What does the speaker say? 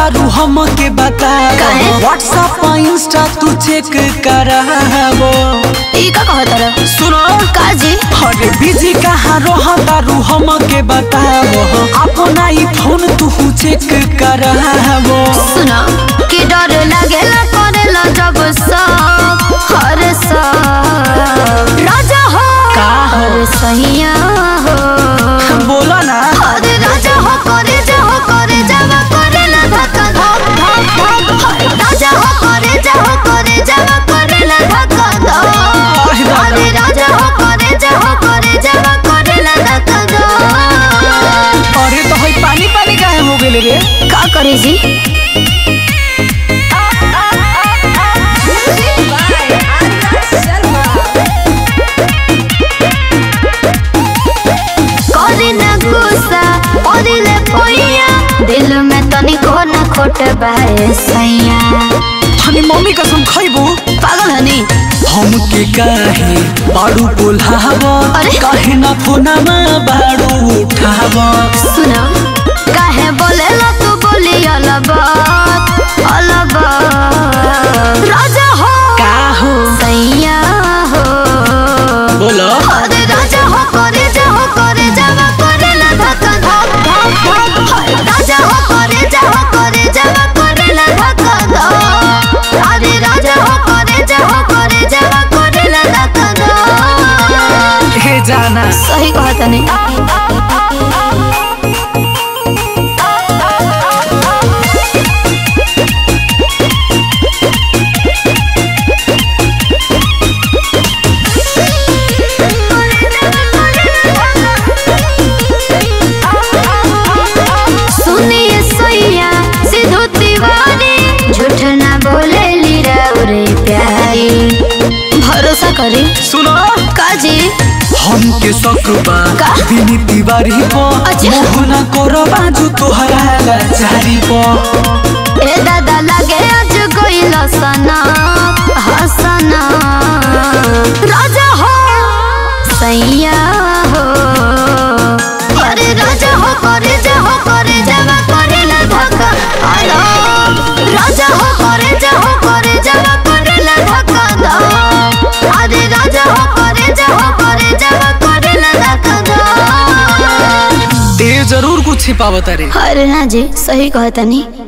तारू हम के बता व्हाट्सएप इंस्टा तू चेक कराबो ई का कहत रे सुनो का जी अरे बिजी कहाँ रह तारू हम के बताबो अपना ही फोन तू चेक कराबो सुनो कि डर लागेला करेला जब सब हर सब राजा हो का हो अरे सहिया हो बोला ना अरे राजा हो करे जाओ करेला धक्का धक धक धक राजा हो करे जाओ करेला धक्का धक अरे राजा हो करे जाओ करेला धक्का धक अरे तो हई पानी पानी काहे हो गेले रे का करे जी दिल में तनिको न खोट बाए सैया हनी मम्मी कसम खइबू पागल हनी हम के काहे बाड़ू बोलावा काहे ना फोनमा बाड़ू उठावा सुनो काहे बोलेला तू बोली अलबात राजा हो का हो सैया हो बोलो अरे राजा हो करे जाओ करेला धक्का धक धक धक राजा हो करे जाओ करेला धक्का धक अरे राजा हो करे जाओ करेला धक्का धक हे जाना सही कहत नहीं झूठ ना बोले लीरा रे प्यारी भरोसा करे सुनो काजी हम के सकबा बिनी तिवारी पो मोहना करो बाजू तोहरा लाचारी पो ए दादा लगे आज गइल सना हसना राजा हो सैया हो अरे राजा हो करे जाओ करेला धक्का राजा हो करे जाओ करेला धक्का दो अरे राजा हो करे जाओ करेला धक्का दो ते जरूर कुछ छिपावत रे अरे ना जी सही कहता नहीं।